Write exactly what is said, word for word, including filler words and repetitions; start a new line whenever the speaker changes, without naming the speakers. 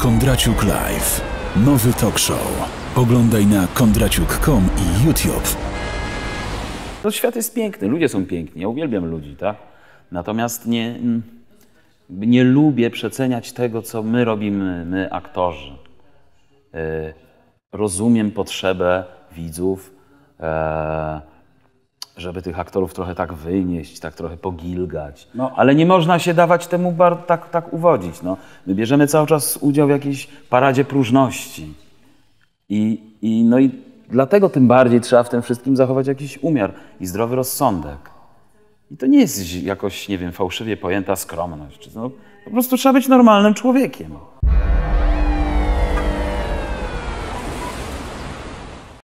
Kondraciuk Live. Nowy talk show. Oglądaj na kondraciuk kropka com i YouTube.
No, świat jest piękny, ludzie są piękni, ja uwielbiam ludzi, tak? Natomiast nie, nie lubię przeceniać tego, co my robimy, my aktorzy. Rozumiem potrzebę widzów, żeby tych aktorów trochę tak wynieść, tak trochę pogilgać. No. Ale nie można się dawać temu bar tak, tak uwodzić. No. My bierzemy cały czas udział w jakiejś paradzie próżności. I, i, no i dlatego tym bardziej trzeba w tym wszystkim zachować jakiś umiar i zdrowy rozsądek. I to nie jest jakoś, nie wiem, fałszywie pojęta skromność. No, po prostu trzeba być normalnym człowiekiem.